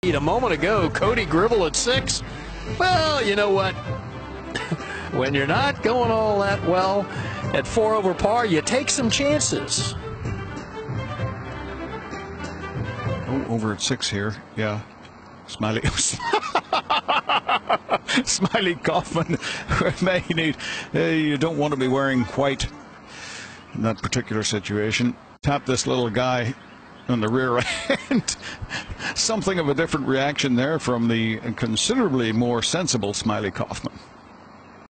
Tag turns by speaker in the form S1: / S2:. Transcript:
S1: A moment ago, Cody Gribble at 6. Well, you know what? When you're not going all that well at 4 over par, you take some chances.
S2: Oh, over at 6 here. Yeah. Smiley. Smiley Kaufman may need. You don't want to be wearing white in that particular situation. Tap this little guy on the rear end. Something of a different reaction there from the considerably more sensible Smiley Kaufman.